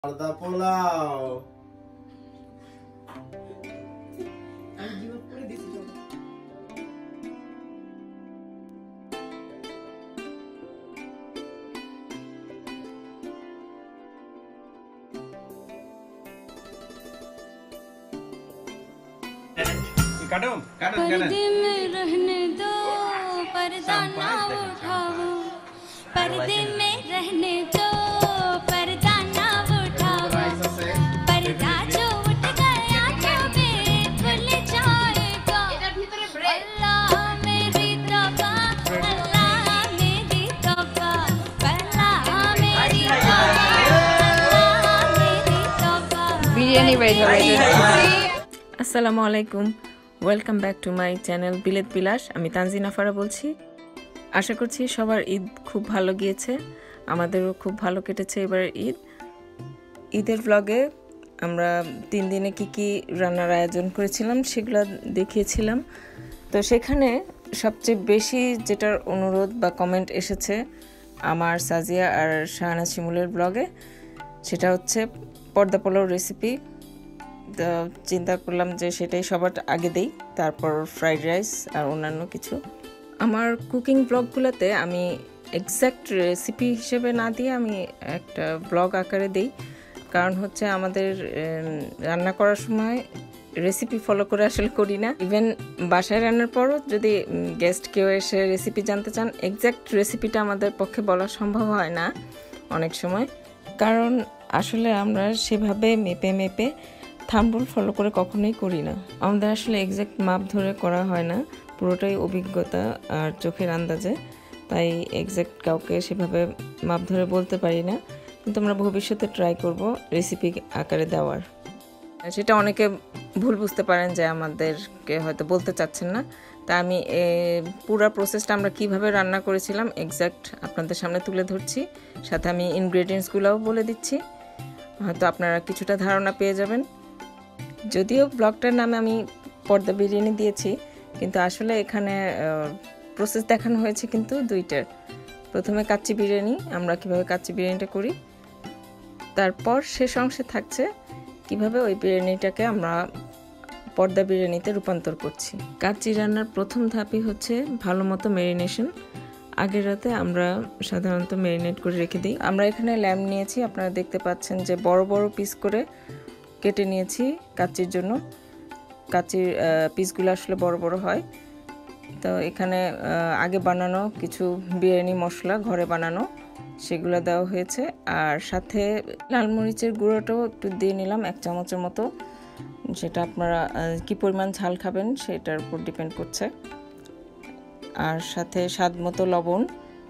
পর্দা পোলাও पर्दे में रहने दो पर्दा ना उठाओ पर्दे में रहने दो पर्दा ना उठाओ पर्दा जो उठ गया तो खुल जाएगा अल्लाह मेरी तौबा अल्लाह मेरी तौबा अल्लाह मेरी तौबा बिरयानी रेडी আসসালামু আলাইকুম welcome back to my channel Bilet Bilas. আমি তানজিনা ফারা বলছি। আশা করছি সবার ঈদ খুব ভালো গিয়েছে, আমাদেরও খুব ভালো কেটেছে এবার ঈদের ব্লগে আমরা 3 দিনে কি রান্নার আয়োজন করেছিলাম সেগুলো দেখিয়েছিলাম। তো সেখানে সবচেয়ে বেশি যেটার অনুরোধ বা কমেন্ট এসেছে আমার সাজিয়া আর শাহানা শিমুলের ব্লগে, সেটা হচ্ছে পর্দা পোলাও রেসিপি। তো চিন্তা করলাম যে সেটাই সবার আগে দেই, তারপর ফ্রাইড রাইস আর অন্যান্য কিছু। আমার কুকিং ব্লগগুলোতে আমি এক্স্যাক্ট রেসিপি হিসেবে না দিয়ে আমি একটা ব্লগ আকারে দেই, কারণ হচ্ছে আমাদের রান্না করার সময় রেসিপি ফলো করে আসলে করি না। ইভেন বাসায় রান্নার পরও যদি গেস্ট কেউ এসে রেসিপি জানতে চান, এক্স্যাক্ট রেসিপিটা আমাদের পক্ষে বলা সম্ভব হয় না অনেক সময়, কারণ আসলে আমরা সেভাবে মেপে থাম্বনেল ফলো করে কখনোই করি না। আমাদের আসলে এক্স্যাক্ট মাপ ধরে করা হয় না, পুরোটাই অভিজ্ঞতা আর চোখের আন্দাজে, তাই এক্স্যাক্ট কাউকে সেভাবে মাপ ধরে বলতে পারি না। কিন্তু আমরা ভবিষ্যতে ট্রাই করব রেসিপি আকারে দেওয়ার। সেটা অনেকে ভুল বুঝতে পারেন যে আমাদেরকে হয়তো বলতে চাচ্ছেন না, তা আমি পুরো প্রসেসটা আমরা কিভাবে রান্না করেছিলাম এক্স্যাক্ট আপনাদের সামনে তুলে ধরছি, সাথে আমি ইনগ্রেডিয়েন্টসগুলোও বলে দিচ্ছি, হয়তো আপনারা কিছুটা ধারণা পেয়ে যাবেন। যদিও ব্লগটার নামে আমি পর্দা বিরিয়ানি দিয়েছি, কিন্তু আসলে এখানে প্রসেস দেখানো হয়েছে কিন্তু দুইটার। প্রথমে কাচ্চি বিরিয়ানি, আমরা কিভাবে কাচ্চি বিরিয়ানিটা করি, তারপর শেষ অংশে থাকছে কিভাবে ওই বিরিয়ানিটাকে আমরা পর্দা বিরিয়ানিতে রূপান্তর করছি। কাচ্চি রান্নার প্রথম ধাপই হচ্ছে ভালো মতো ম্যারিনেশন। আগের রাতে আমরা সাধারণত ম্যারিনেট করে রেখে দিই। আমরা এখানে ল্যাম্ব নিয়েছি, আপনারা দেখতে পাচ্ছেন যে বড় বড় পিস করে কেটে নিয়েছি কাচ্চির জন্য। কাচ্চির পিসগুলো আসলে বড় বড় হয়। তো এখানে আগে বানানো কিছু বিরিয়ানি মশলা ঘরে বানানো সেগুলো দেওয়া হয়েছে, আর সাথে লাল মরিচের গুঁড়োটাও একটু দিয়ে নিলাম 1 চামচের মতো, যেটা আপনারা কি পরিমাণ ঝাল খাবেন সেটার উপর ডিপেন্ড করছে। আর সাথে স্বাদ মতো লবণ।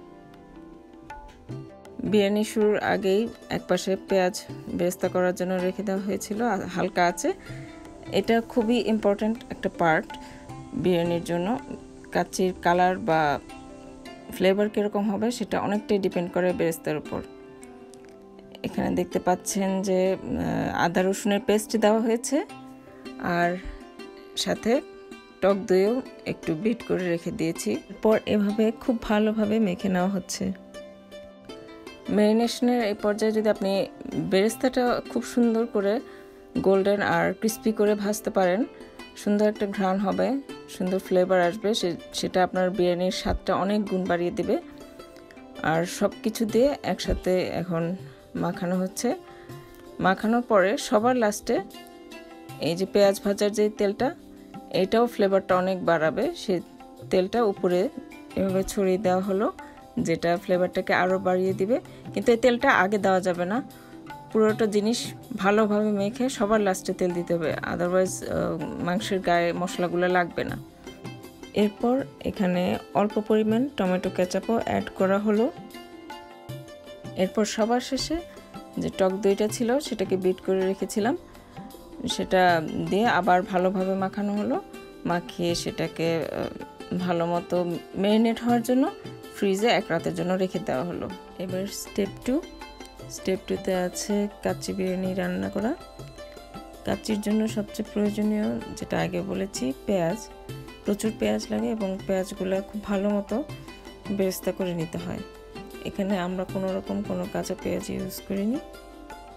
বিরিয়ানি শুরুর আগেই একপাশে পেঁয়াজ বেরেস্তা করার জন্য রেখে দেওয়া হয়েছিল হালকা আছে। এটা খুবই ইম্পর্ট্যান্ট একটা পার্ট বিরিয়ানির জন্য। কাচ্চির কালার বা ফ্লেভার কীরকম হবে সেটা অনেকটাই ডিপেন্ড করে বেরেস্তার উপর। এখানে দেখতে পাচ্ছেন যে আদা রসুনের পেস্ট দেওয়া হয়েছে, আর সাথে টক দইও একটু বিট করে রেখে দিয়েছি। এরপর এভাবে খুব ভালোভাবে মেখে নেওয়া হচ্ছে। ম্যারিনেশনের এই পর্যায়ে যদি আপনি বেরেস্তাটা খুব সুন্দর করে গোল্ডেন আর ক্রিস্পি করে ভাজতে পারেন, সুন্দর একটা ঘ্রাণ হবে, সুন্দর ফ্লেভার আসবে, সেটা আপনার বিরিয়ানির স্বাদটা অনেক গুণ বাড়িয়ে দেবে। আর সব কিছু দিয়ে একসাথে এখন মাখানো হচ্ছে। মাখানোর পরে সবার লাস্টে এই যে পেঁয়াজ ভাজার যে তেলটা, এটাও ফ্লেভারটা অনেক বাড়াবে, সেই তেলটা উপরে এভাবে ছড়িয়ে দেওয়া হলো, যেটা ফ্লেভারটাকে আরও বাড়িয়ে দিবে। কিন্তু এই তেলটা আগে দেওয়া যাবে না, পুরোটা জিনিস ভালোভাবে মেখে সবার লাস্টে তেল দিতে হবে, আদারওয়াইজ মাংসের গায়ে মশলাগুলো লাগবে না। এরপর এখানে অল্প পরিমাণ টমেটো কেচাপও অ্যাড করা হলো। এরপর সবার শেষে যে টক দইটা ছিল সেটাকে বিট করে রেখেছিলাম সেটা দিয়ে আবার ভালোভাবে মাখানো হলো। মাখিয়ে সেটাকে ভালো মতো ম্যারিনেট হওয়ার জন্য ফ্রিজে 1 রাতের জন্য রেখে দেওয়া হলো। এবার স্টেপ 2তে আছে কাচ্চি বিরিয়ানি রান্না করা। কাচ্চির জন্য সবচেয়ে প্রয়োজনীয় যেটা আগে বলেছি, পেঁয়াজ। প্রচুর পেঁয়াজ লাগে এবং পেঁয়াজগুলো খুব ভালো মতো বেরেস্তা করে নিতে হয়। এখানে আমরা কোনো রকম কোনো কাঁচা পেঁয়াজ ইউজ করিনি।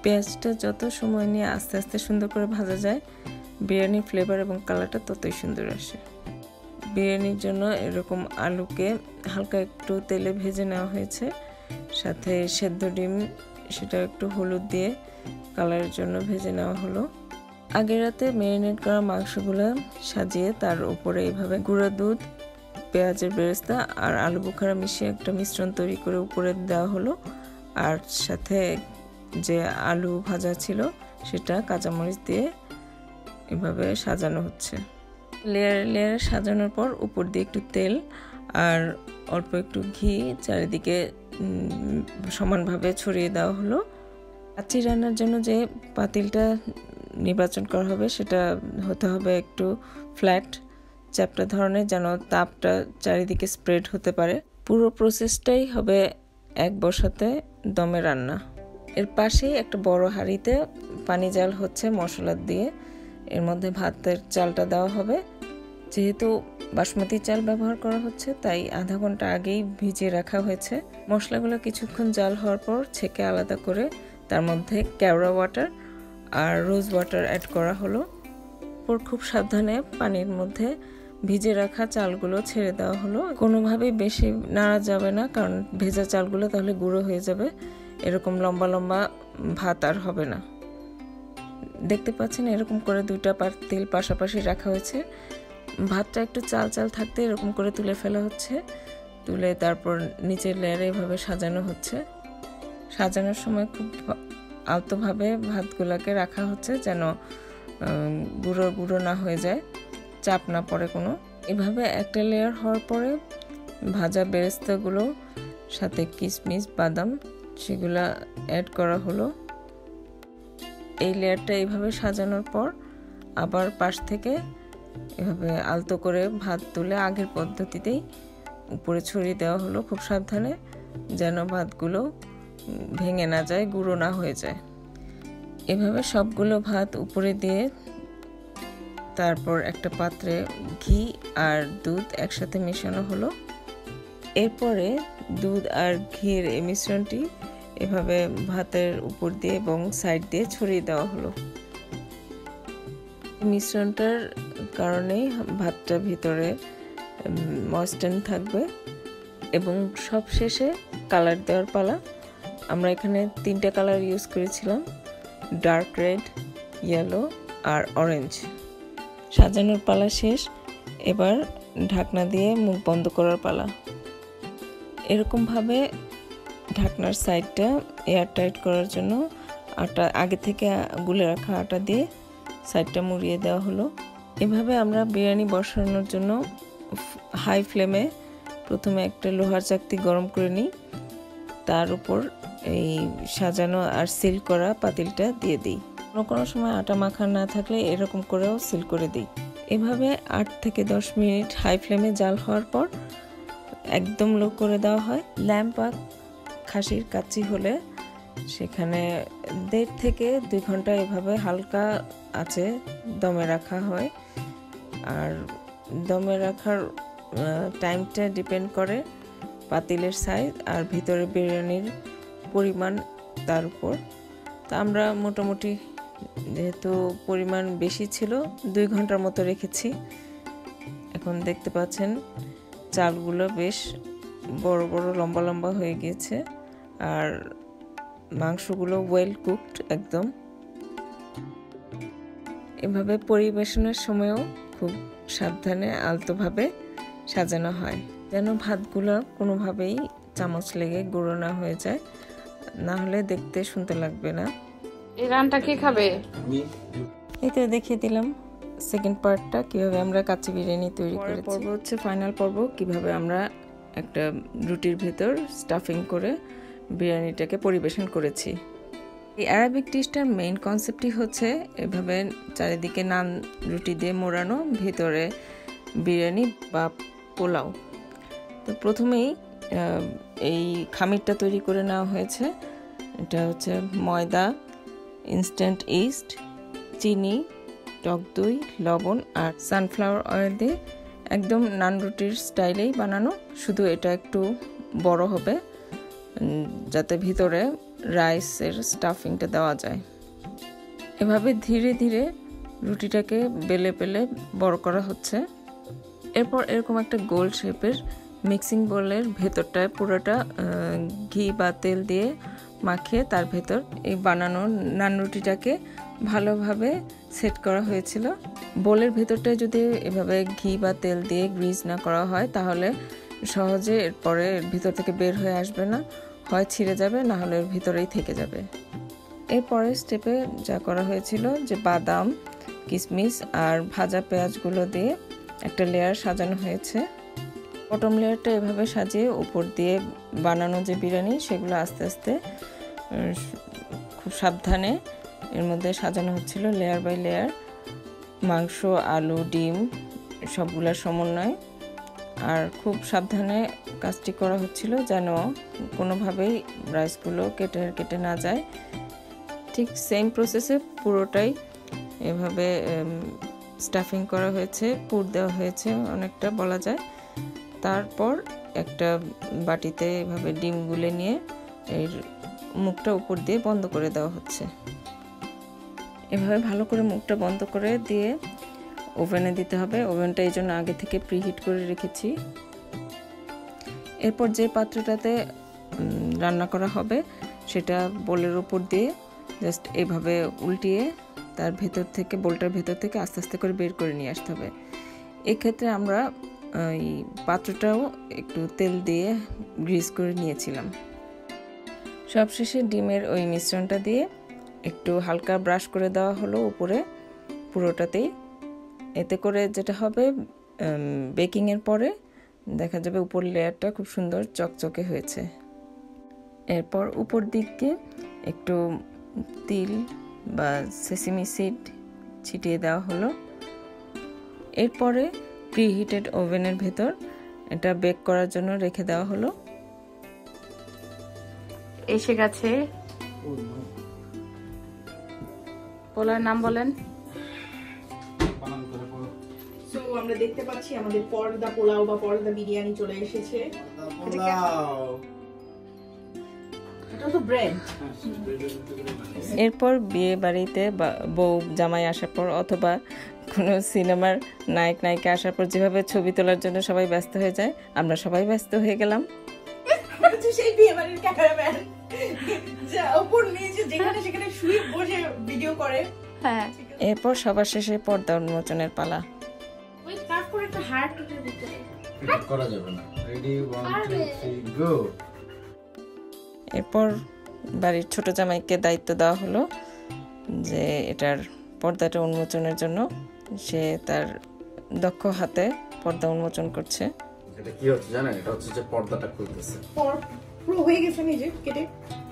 পেঁয়াজটা যত সময় নিয়ে আস্তে আস্তে সুন্দর করে ভাজা যায়, বিরিয়ানির ফ্লেভার এবং কালারটা ততই সুন্দর আসে। বিরিয়ানির জন্য এরকম আলুকে হালকা একটু তেলে ভেজে নেওয়া হয়েছে, সাথে সেদ্ধ ডিম সেটা একটু হলুদ দিয়ে কালারের জন্য ভেজে নেওয়া হলো। আগের রাতে ম্যারিনেট করা মাংসগুলো সাজিয়ে তার উপরে এইভাবে গুঁড়া দুধ, পেঁয়াজের বেরেস্তা আর আলু বোখারা মিশিয়ে একটা মিশ্রণ তৈরি করে উপরে দেওয়া হলো। আর সাথে যে আলু ভাজা ছিল সেটা কাঁচামরিচ দিয়ে এভাবে সাজানো হচ্ছে। লেয়ারে লেয়ারে সাজানোর পর উপর দিয়ে একটু তেল আর অল্প একটু ঘি চারিদিকে সমানভাবে ছড়িয়ে দেওয়া হলো। কাচ্চি রান্নার জন্য যে পাতিলটা নির্বাচন করা হবে সেটা হতে হবে একটু ফ্ল্যাট চ্যাপ্টা ধরনের, যেন তাপটা চারিদিকে স্প্রেড হতে পারে। পুরো প্রসেসটাই হবে এক বসাতে দমে রান্না। এর পাশেই একটা বড় হাঁড়িতে পানি জাল হচ্ছে মশলা দিয়ে, এর মধ্যে ভাতের চালটা দেওয়া হবে। যেহেতু বাসমতি চাল ব্যবহার করা হচ্ছে তাই আধা ঘন্টা আগেই ভিজিয়ে রাখা হয়েছে। মশলাগুলো কিছুক্ষণ জাল হওয়ার পর ছেঁকে আলাদা করে তার মধ্যে কেওড়া ওয়াটার আর রোজ ওয়াটার অ্যাড করা হলো। পর খুব সাবধানে পানির মধ্যে ভিজে রাখা চালগুলো ছেড়ে দেওয়া হলো। কোনোভাবেই বেশি নাড়া যাবে না, কারণ ভেজা চালগুলো তাহলে গুঁড়ো হয়ে যাবে, এরকম লম্বা লম্বা ভাত আর হবে না। দেখতে পাচ্ছেন এরকম করে দুইটা পাতিল পাশাপাশি রাখা হয়েছে। ভাতটা একটু চাল চাল থাকতে এরকম করে তুলে ফেলা হচ্ছে, তুলে তারপর নিচের লেয়ারে এভাবে সাজানো হচ্ছে। সাজানোর সময় খুব আলতোভাবে ভাতগুলোকে রাখা হচ্ছে যেন গুঁড়ো গুঁড়ো না হয়ে যায়, চাপ না পড়ে কোনো। এভাবে একটা লেয়ার হওয়ার পরে ভাজা বেরেস্তাগুলো সাথে কিশমিশ বাদাম সেগুলা অ্যাড করা হলো। এই লেয়ারটা এইভাবে সাজানোর পর আবার পাশ থেকে এভাবে আলতো করে ভাত তুলে আগের পদ্ধতিতেই উপরে ছড়িয়ে দেওয়া হলো, খুব সাবধানে যেন ভাতগুলো ভেঙে না যায়, গুঁড়ো না হয়ে যায়। এভাবে সবগুলো ভাত উপরে দিয়ে তারপর একটা পাত্রে ঘি আর দুধ একসাথে মেশানো হলো। এরপরে দুধ আর ঘির এই মিশ্রণটি এভাবে ভাতের উপর দিয়ে এবং সাইড দিয়ে ছড়িয়ে দেওয়া হলো। মিশ্রণটার কারণেই ভাতটা ভিতরে ময়েস্টেন থাকবে। এবং সব শেষে কালার দেওয়ার পালা। আমরা এখানে 3টা কালার ইউজ করেছিলাম, ডার্ক রেড, ইয়েলো আর অরেঞ্জ। সাজানোর পালা শেষ, এবার ঢাকনা দিয়ে মুখ বন্ধ করার পালা। এরকমভাবে ঢাকনার সাইডটা এয়ার টাইট করার জন্য আটা আগে থেকে গুলে রাখা আটা দিয়ে সাইডটা মুড়িয়ে দেওয়া হলো। এভাবে আমরা বিরিয়ানি বসানোর জন্য হাই ফ্লেমে প্রথমে একটা লোহার চাকতি গরম করে নিই, তার উপর এই সাজানো আর সিল করা পাতিলটা দিয়ে দিই। কোনো সময় আটা মাখা না থাকলে এরকম করেও সিল করে দিই। এভাবে 8 থেকে 10 মিনিট হাই ফ্লেমে জাল হওয়ার পর একদম লো করে দেওয়া হয়। ল্যাম্প বা খাসির কাচ্চি হলে সেখানে 1.5 থেকে 2 ঘন্টা এভাবে হালকা আঁচে দমে রাখা হয়। আর দমে রাখার টাইমটা ডিপেন্ড করে পাতিলের সাইজ আর ভিতরে বিরিয়ানির পরিমাণ তার উপর। তা আমরা মোটামুটি যেহেতু পরিমাণ বেশি ছিল 2 ঘন্টার মতো রেখেছি। এখন দেখতে পাচ্ছেন চালগুলো বেশ বড় বড় লম্বা লম্বা হয়ে গিয়েছে আর মাংসগুলো ওয়েল কুকড একদম। এভাবে পরিবেশনের সময়ও খুব সাবধানে আলতোভাবে সাজানো হয় যেন ভাতগুলো কোনোভাবেই চামচ লেগে গুঁড়ো না হয়ে যায়, না হলে দেখতে শুনতে লাগবে না। এই রানটা কে খাবে? এই তো দেখিয়ে দিলাম সেকেন্ড পার্টটা কিভাবে আমরা কাচ্চি বিরিয়ানি তৈরি করেছি। পর্ব হচ্ছে ফাইনাল পর্ব, কিভাবে আমরা একটা রুটির ভেতর স্টাফিং করে বিরিয়ানিটাকে পরিবেশন করেছি। এই অ্যারাবিক ডিশটার মেইন কনসেপ্টই হচ্ছে এভাবে চারিদিকে নান রুটি দিয়ে মোড়ানো, ভিতরে বিরিয়ানি বা পোলাও। তো প্রথমেই এই খামিরটা তৈরি করে নেওয়া হয়েছে। এটা হচ্ছে ময়দা, ইনস্ট্যান্ট ইস্ট, চিনি, টক দই, লবণ আর সানফ্লাওয়ার অয়েল দিয়ে একদম নান রুটির স্টাইলেই বানানো। শুধু এটা একটু বড় হবে যাতে ভিতরে রাইসের স্টাফিংটা দেওয়া যায়। এভাবে ধীরে ধীরে রুটিটাকে বেলে বেলে বড় করা হচ্ছে। এরপর এরকম একটা গোল শেপের মিক্সিং বোলের ভেতরটায় পুরোটা ঘি বা তেল দিয়ে মাখিয়ে তার ভেতর এই বানানো নান রুটিটাকে ভালোভাবে সেট করা হয়েছিল। বোলের ভেতরটায় যদি এভাবে ঘি বা তেল দিয়ে গ্রিজ না করা হয় তাহলে সহজে এরপরে ভিতর থেকে বের হয়ে আসবে না, হয় ছিঁড়ে যাবে, না হলে এর ভিতরেই থেকে যাবে। এরপরে স্টেপে যা করা হয়েছিল যে বাদাম, কিশমিশ আর ভাজা পেঁয়াজগুলো দিয়ে একটা লেয়ার সাজানো হয়েছে। বটম লেয়ারটা এভাবে সাজিয়ে উপর দিয়ে বানানো যে বিরিয়ানি সেগুলো আস্তে আস্তে খুব সাবধানে এর মধ্যে সাজানো হচ্ছিল, লেয়ার বাই লেয়ার। মাংস, আলু, ডিম সবগুলোর সমন্বয়, আর খুব সাবধানে কাজটি করা হচ্ছিল যেন কোনোভাবেই রাইসগুলো কেটে না যায়। ঠিক সেম প্রসেসে পুরোটাই এভাবে স্টাফিং করা হয়েছে, পুর দেওয়া হয়েছে অনেকটা বলা যায়। তারপর একটা বাটিতে এভাবে ডিম গুলে নিয়ে এর মুখটা উপর দিয়ে বন্ধ করে দেওয়া হচ্ছে। এভাবে ভালো করে মুখটা বন্ধ করে দিয়ে ওভেনে দিতে হবে। ওভেনটা এই জন্য আগে থেকে প্রিহিট করে রেখেছি। এরপর যে পাত্রটাতে রান্না করা হবে সেটা বোলের উপর দিয়ে জাস্ট এইভাবে উল্টিয়ে তার ভেতর থেকে, বোলটার ভেতর থেকে আস্তে আস্তে করে বের করে নিয়ে আসতে হবে। এক্ষেত্রে আমরা এই পাত্রটাও একটু তেল দিয়ে গ্রিজ করে নিয়েছিলাম। সবশেষে ডিমের ওই মিশ্রণটা দিয়ে একটু হালকা ব্রাশ করে দেওয়া হলো উপরে পুরোটাতেই। এতে করে যেটা হবে, বেকিংয়ের পরে দেখা যাবে উপর লেয়ারটা খুব সুন্দর চকচকে হয়েছে। এরপর উপর দিকে একটু তিল বা সেসিমি সিড ছিটিয়ে দেওয়া হলো। এরপরে প্রিহিটেড ওভেনের ভেতর এটা বেক করার জন্য রেখে দেওয়া হলো। এসে গেছে। পোলার নাম বলেন। সো আমরা দেখতে পাচ্ছি আমাদের পর্দা পোলাও বা পর্দা বিরিয়ানি চলে এসেছে। এটা তো ব্রেড। এরপর বিয়ে বাড়িতে বউ জামাই আসার পর অথবা কোনো সিনেমার নায়ক নায়িকা আসার পর যেভাবে ছবি তোলার জন্য সবাই ব্যস্ত হয়ে যায়, আমরা সবাই ব্যস্ত হয়ে গেলাম। সেই বিয়ে বাড়ির ক্যামেরাম্যান যা উপর নিচে যেখানে সেখানে শুয়ে বসে ভিডিও করে। হ্যাঁ, এরপর সবার শেষে পর্দা উন্মোচনের পালা। ওই কাট করে একটা হার্ট ওটার ভিতরে করা যাবে না। Ready 1 2 3 go. এরপর বাড়ির ছোট জামাইকে দায়িত্ব দেওয়া হলো যে এটার পর্দাটা উন্মোচনের জন্য। সে তার দক্ষ হাতে পর্দা উন্মোচন করছে। এটা কি হচ্ছে জানেন? এটা হচ্ছে যে পর্দাটা খুলতেছে। পুরো হয়ে গেছে নিজে কেটে।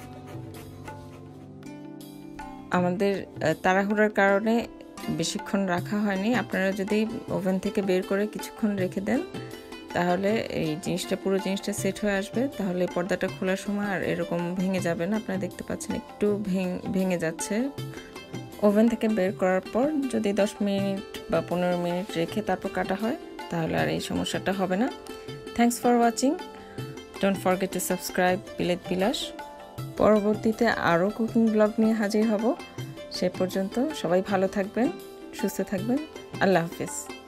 আমাদের তাড়াহুড়ার কারণে বেশিক্ষণ রাখা হয়নি। আপনারা যদি ওভেন থেকে বের করে কিছুক্ষণ রেখে দেন তাহলে এই জিনিসটা, পুরো জিনিসটা সেট হয়ে আসবে। তাহলে পর্দাটা খোলার সময় আর এরকম ভেঙে যাবে না। আপনারা দেখতে পাচ্ছেন একটু ভেঙে যাচ্ছে। ওভেন থেকে বের করার পর যদি 10 মিনিট বা 15 মিনিট রেখে তারপর কাটা হয় তাহলে আর এই সমস্যাটা হবে না। Thanks for watching. Don't forget to subscribe Bilet Bilas. পরবর্তীতে আরও কুকিং ব্লগ নিয়ে হাজির হব। সে পর্যন্ত সবাই ভালো থাকবেন, সুস্থ থাকবেন। আল্লাহ হাফিজ।